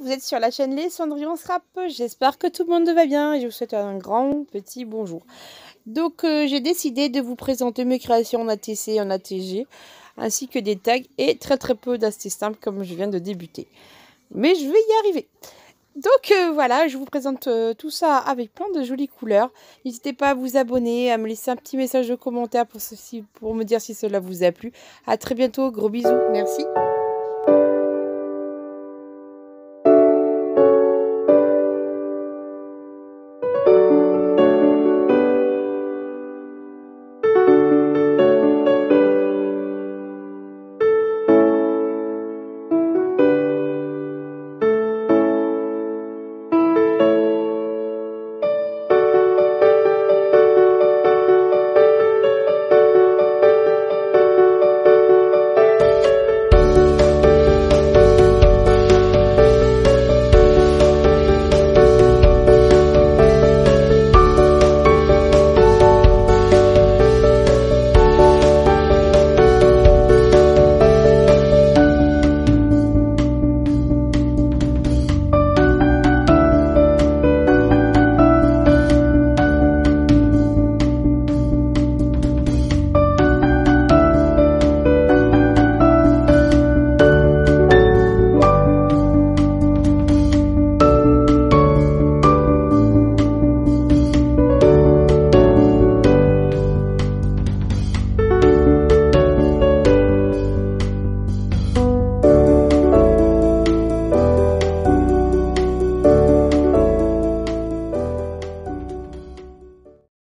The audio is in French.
vous êtes sur la chaîne Les Cendrillon Scrap. J'espère que tout le monde va bien et je vous souhaite un grand petit bonjour. Donc j'ai décidé de vous présenter mes créations en ATC et en ATG, ainsi que des tags et très peu d'assez simples comme je viens de débuter. Mais je vais y arriver. Donc voilà, je vous présente tout ça avec plein de jolies couleurs. N'hésitez pas à vous abonner, à me laisser un petit message de commentaire pour me dire si cela vous a plu. À très bientôt, gros bisous, merci.